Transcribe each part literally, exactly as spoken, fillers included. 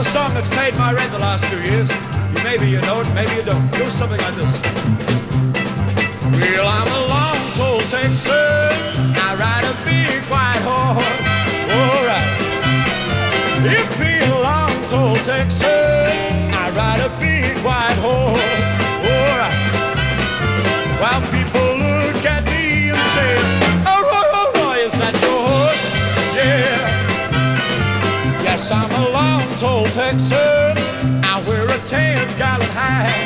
a song that's paid my rent the last few years. Maybe you know it, maybe you don't. Do something like this. Well, I'm a long-toed Texan. I ride a big white horse. All right. If be a long-toed Texan, I ride a big white horse. All right. While people look at me and say, "Oh, Roy, oh, Roy, is that your horse?" Yeah. Yes, I'm a long-toed Texan. I wear a ten-gallon hat.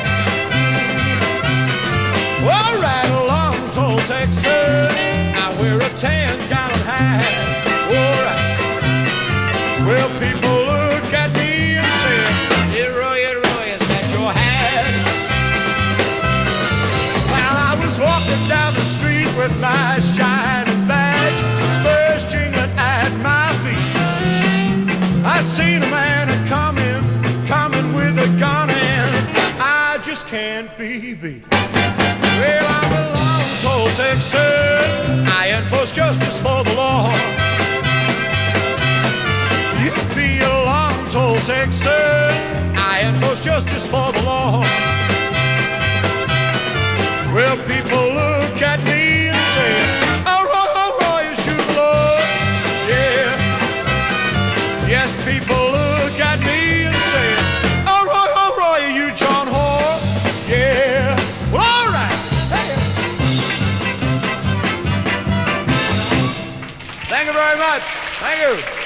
All right, a long-toed Texan. I wear a ten-gallon hat. All right. Well, people look at me and say, "Hey, Roy, hey, Roy, is that your hat?" While I was walking down the street with my shining badge, spurs jingling at my feet, I seen a man a coming, coming with a gun, and I just can't be beat. Well, I'm a long-toed Texan. I enforce justice for the law. You be a long-toed Texan. I enforce justice for the law. Well, people look at me and say, "Oh, Roy, oh, Roy, you shoot blood." Yeah. Yes, people look at me and say, "Oh, Roy, oh, Roy, are you John Hoare?" Yeah. Well, all right. Hey. Thank you very much. Thank you.